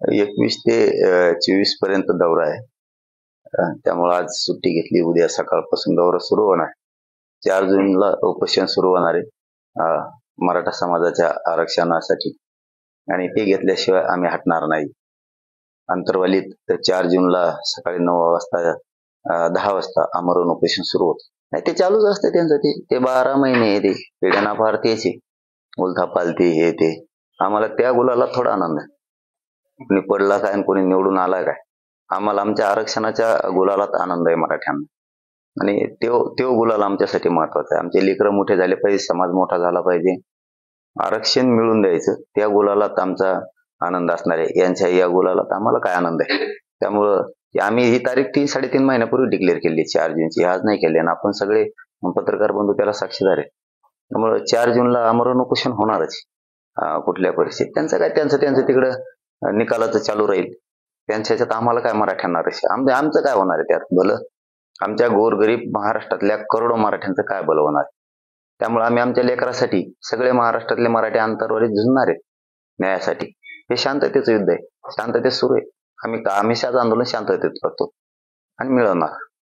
21 ते 24 पर्यंत दौरा आहे. त्यामुळे आज सुट्टी घेतली. उद्या सकाळपासून दौरा सुरू होणार. 4 जूनला उपोषण सुरू होणार आहे मराठा समाजाच्या आरक्षणासाठी, आणि ते घेतल्याशिवाय आम्ही हटणार नाही. अंतरवालीत 4 जूनला सकाळी 9 वाजता 10 वाजता आमरण उपोषण सुरू होतं. नाही, ते चालूच असते त्यांचं. ते 12 महिने ते पिढ्याना फार तेच आहे. उलथा पालती हे ते. आम्हाला त्या गुलाला थोडा आनंद आहे. कोणी पडला काय आणि कोणी निवडून आला काय, आम्हाला आमच्या आरक्षणाच्या गुलालात आनंद आहे मराठ्यांना. आणि तो गुलाल आमच्यासाठी महत्वाचा आहे. आमचे लेकरं मोठे झाले पाहिजे, समाज मोठा झाला पाहिजे, आरक्षण मिळून द्यायचं, त्या गुलालात आमचा आनंद असणार आहे. यांच्या या गुलालात आम्हाला काय आनंद आहे. त्यामुळं आम्ही ही तारीख 3-3.5 महिन्यापूर्वी डिक्लेअर केली 4 जूनची, आज नाही केली. आणि आपण सगळे पत्रकार बंधू त्याला साक्षीदार आहे. त्यामुळे 4 जूनला आमरण उपोषण होणारच कुठल्या परिस्थितीत. त्यांचं तिकडं निकालाचं चालू राहील. त्यांच्या ह्याच्यात आम्हाला काय मराठ्यांना आमचं काय होणार आहे त्यात भलं? आमच्या गोरगरीब महाराष्ट्रातल्या करोडो मराठ्यांचं काय भलं होणार? त्यामुळे आम्ही आमच्या लेकरासाठी सगळे महाराष्ट्रातले मराठी अंतरवाली झुंजणार आहेत न्यायासाठी. हे शांततेचं युद्ध आहे, शांततेत सुरू आहे. आम्ही हमेशाच आंदोलन शांततेत करतो आणि मिळवणार.